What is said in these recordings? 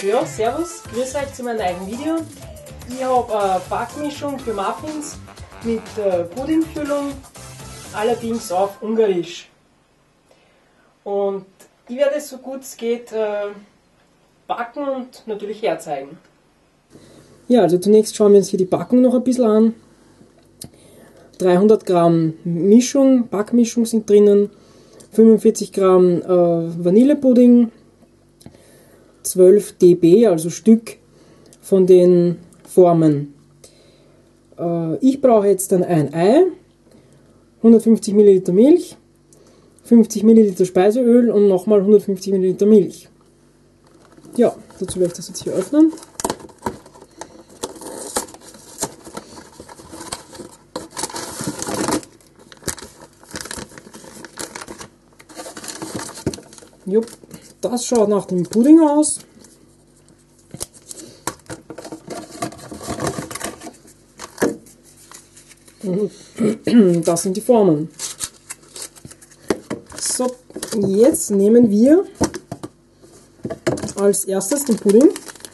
Ja, servus, grüß euch zu meinem eigenen Video. Ich habe eine Backmischung für Muffins mit Puddingfüllung, allerdings auf Ungarisch. Und ich werde es so gut es geht backen und natürlich herzeigen. Ja, also zunächst schauen wir uns hier die Packung noch ein bisschen an. 300 Gramm Mischung, Backmischung sind drinnen, 45 Gramm Vanillepudding, 12 dB, also Stück von den Formen. Ich brauche jetzt dann ein Ei, 150 ml Milch, 50 ml Speiseöl und nochmal 150 ml Milch. Ja, dazu werde ich das jetzt hier öffnen. Jupp, das schaut nach dem Pudding aus. Und das sind die Formen. So, jetzt nehmen wir als erstes den Pudding.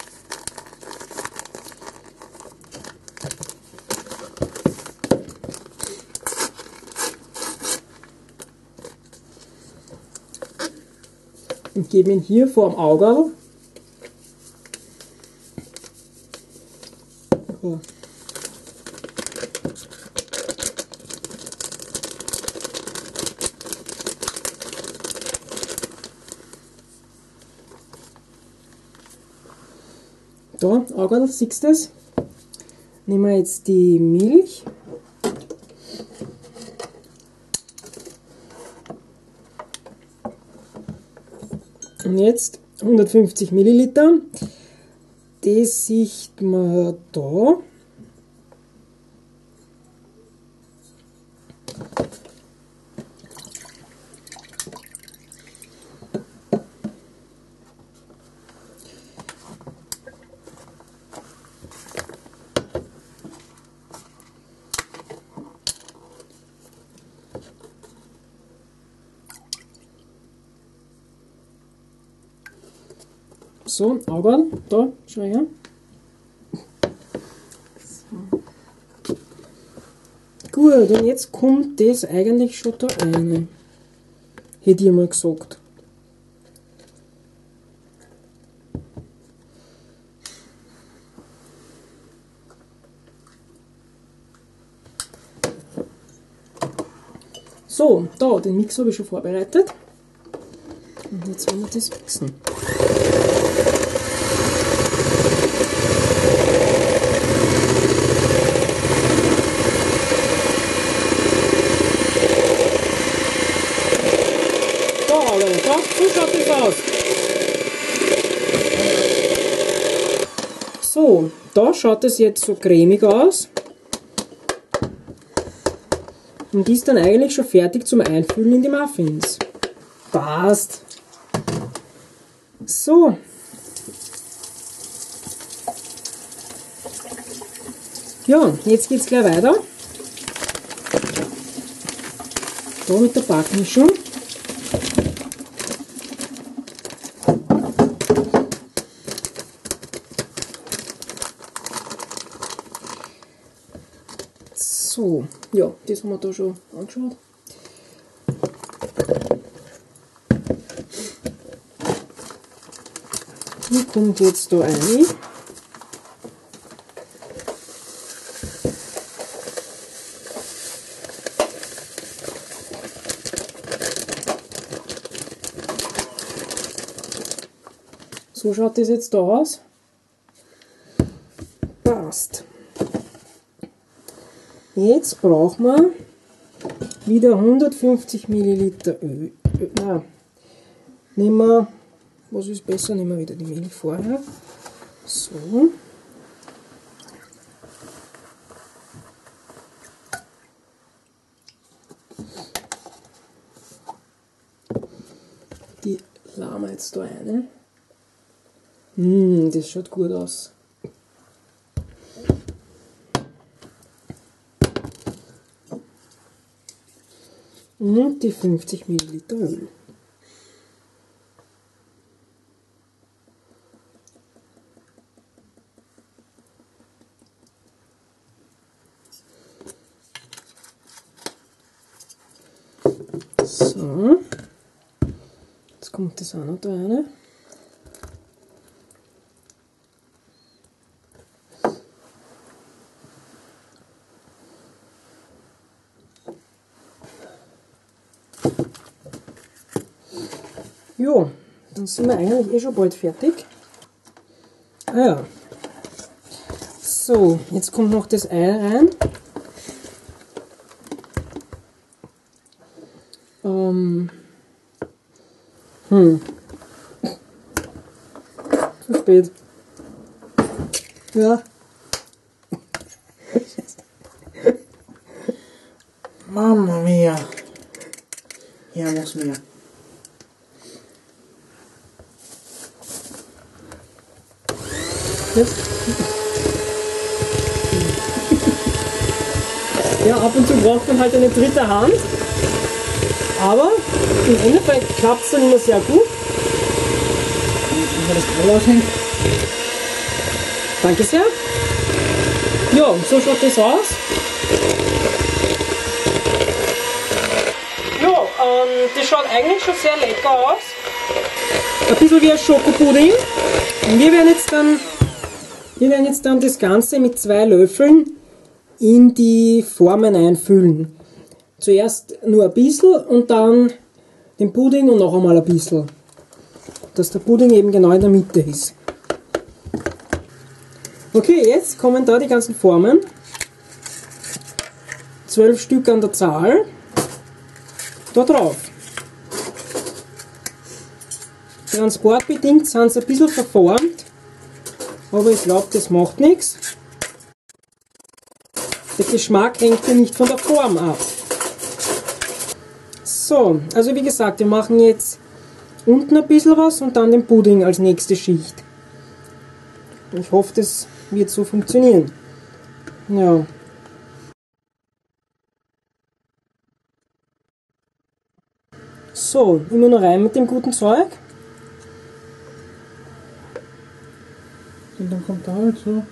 Und geben ihn hier vor dem Auge. So. Da, Auge, siehst du das? Nehmen wir jetzt die Milch. Und jetzt 150 Milliliter. Das sieht man da. So, Augen, da, schau her. So. Gut, und jetzt kommt das eigentlich schon da rein. Hätte ich mal gesagt. So, da, den Mix habe ich schon vorbereitet. Und jetzt wollen wir das mixen. So schaut das aus. So, da schaut es jetzt so cremig aus. Und die ist dann eigentlich schon fertig zum Einfüllen in die Muffins. Passt. So. Ja, jetzt geht es gleich weiter. Da mit der Backmischung. So, ja, das haben wir da schon angeschaut. Die kommt jetzt da rein. So schaut das jetzt da aus. Passt. Jetzt brauchen wir wieder 150 Milliliter Öl. Nein, nehmen wir, was ist besser, nehmen wir wieder die Milch vorher. So. Die laden wir jetzt da rein. Das schaut gut aus. Und die 50 Milliliter Öl. So. Jetzt kommt das auch noch da rein. Jo, dann sind wir eigentlich eh schon bald fertig. Ah ja. So, jetzt kommt noch das Ei rein. Zu spät. Ja. Mamma mia. Ja, muss mehr. Jetzt. Ja, ab und zu braucht man halt eine dritte Hand. Aber im Endeffekt klappt es dann immer sehr gut. Wenn das Ei aushängt. Danke sehr. Ja, so schaut das aus. Ja, das schaut eigentlich schon sehr lecker aus. Ein bisschen wie ein Schokopudding. Und wir werden jetzt dann das Ganze mit 2 Löffeln in die Formen einfüllen. Zuerst nur ein bisschen und dann den Pudding und noch einmal ein bisschen. Dass der Pudding eben genau in der Mitte ist. Okay, jetzt kommen da die ganzen Formen. 12 Stück an der Zahl. Da drauf. Transportbedingt sind sie ein bisschen verformt. Aber ich glaube, das macht nichts. Der Geschmack hängt ja nicht von der Form ab. So, also wie gesagt, wir machen jetzt unten ein bisschen was und dann den Pudding als nächste Schicht. Ich hoffe, das wird so funktionieren. Ja. So, immer noch rein mit dem guten Zeug. Und dann kommt da halt so.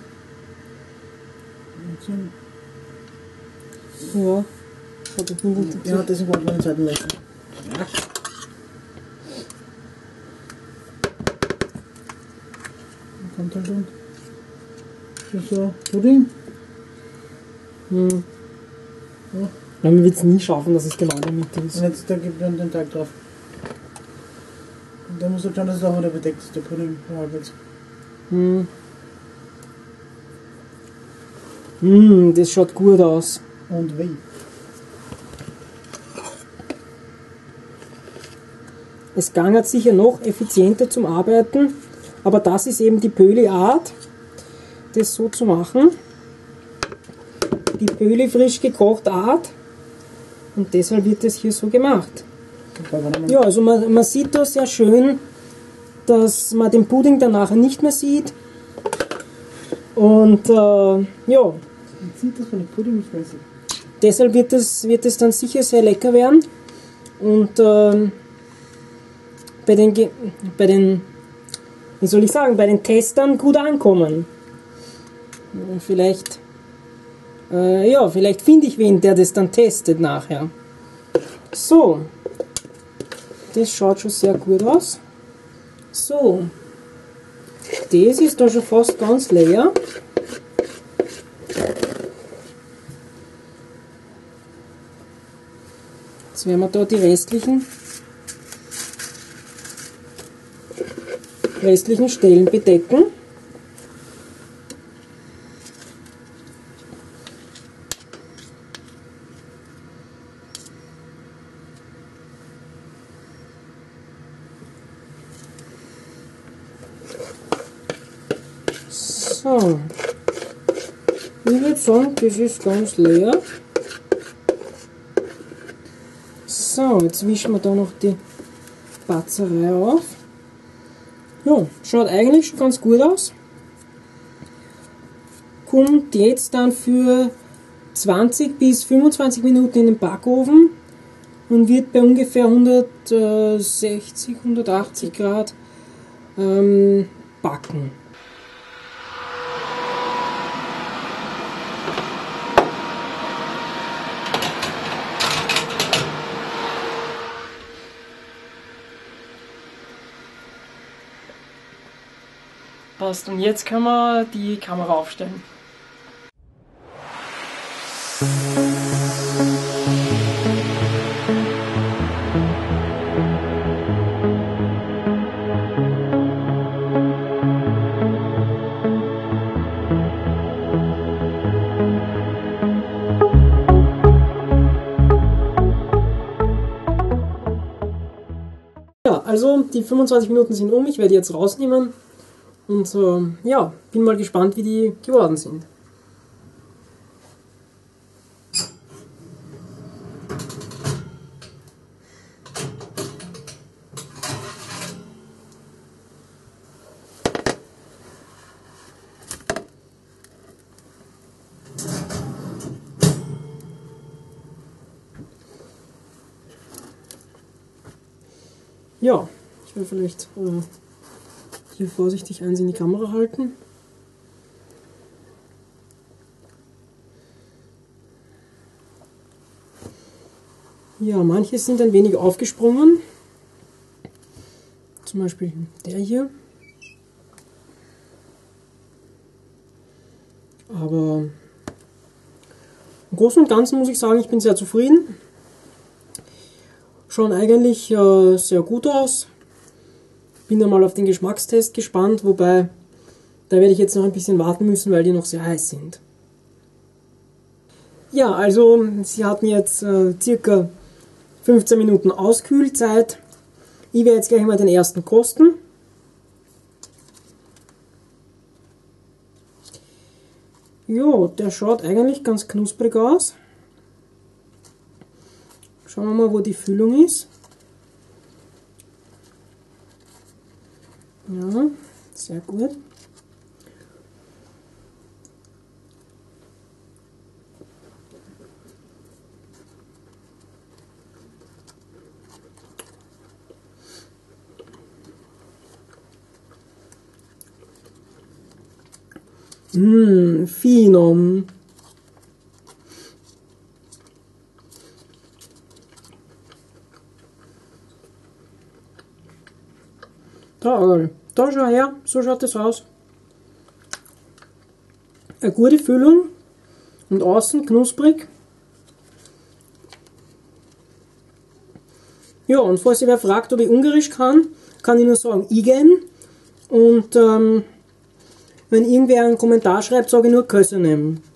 Ja. Hat ich nicht Ja, deswegen wollte man den zweiten Löffel. Ja. Dann kommt halt dann so Pudding. Ja. Man wird es nie schaffen, dass es genau in der Mitte ist. Und jetzt da gibt man den Teig drauf. Und dann muss du schauen, dass es auch wieder bedeckt ist, der Pudding. Halbwegs. Das schaut gut aus. Und wie? Es gangert sicher noch effizienter zum Arbeiten, aber das ist eben die Pöli-Art, das so zu machen. Die Pöli frisch gekochte Art und deshalb wird das hier so gemacht. Ja, also man sieht da sehr schön, dass man den Pudding dann nachher nicht mehr sieht und ja. Man sieht das von dem Pudding nicht mehr. Deshalb wird es dann sicher sehr lecker werden und bei den, wie soll ich sagen, bei den Testern gut ankommen. Vielleicht finde ich wen, der das dann testet nachher. So, das schaut schon sehr gut aus. So, das ist da schon fast ganz leer. Jetzt werden wir da die restlichen Stellen bedecken. So, ich würde sagen, das ist ganz leer. So, jetzt wischen wir da noch die Batzerei auf. Ja, schaut eigentlich schon ganz gut aus. Kommt jetzt dann für 20 bis 25 Minuten in den Backofen und wird bei ungefähr 160, 180 Grad backen. Passt, und jetzt können wir die Kamera aufstellen. Ja, also die 25 Minuten sind um, ich werde die jetzt rausnehmen und ja, bin mal gespannt, wie die geworden sind. Ja, ich will vielleicht hier vorsichtig eins in die Kamera halten. Ja, manche sind ein wenig aufgesprungen. Zum Beispiel der hier. Aber im Großen und Ganzen muss ich sagen, ich bin sehr zufrieden. Schauen eigentlich sehr gut aus. Bin einmal auf den Geschmackstest gespannt, wobei da werde ich jetzt noch ein bisschen warten müssen, weil die noch sehr heiß sind. Ja, also sie hatten jetzt circa 15 Minuten Auskühlzeit. Ich werde jetzt gleich mal den ersten kosten. Jo, der schaut eigentlich ganz knusprig aus. Schauen wir mal, wo die Füllung ist. Ja, sehr gut. Phenom. Da schau her, so schaut es aus. Eine gute Füllung und außen knusprig. Ja, und falls ihr wer fragt, ob ich Ungarisch kann ich nur sagen, igen. Und wenn irgendwer einen Kommentar schreibt, sage ich nur Köszönöm.